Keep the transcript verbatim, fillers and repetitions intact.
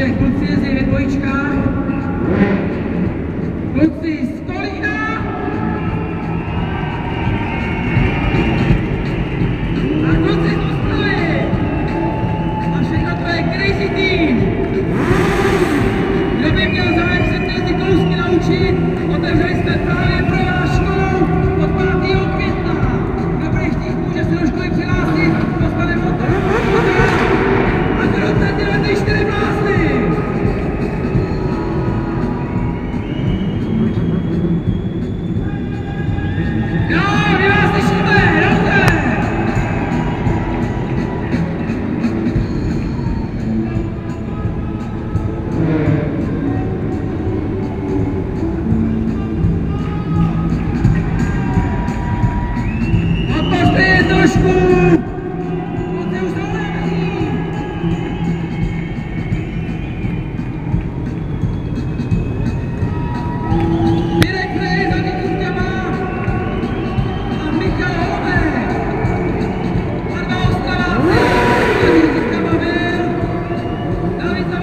Takže kluci jezdí ve dvojičkách. Kluci z Kolína. A kluci z Ostravy. A všechno to je Crazy Team. Kdo by měl zájem se tyhle ty kousky naučit, otevřeli jsme právě pro vás školu od pátého května. Kdo bude chtít, může se do školy přihlásit, dostane motor. A kdo tyhle ty čtyři blázny. Jo, my vás slyšíme, dobře. Podpořte je trošku. Kluci už jsou unavený. Mirek Frej za Nikůvkama a Michal Holubek. A dva Ostraváci, za Nikůvkama byl David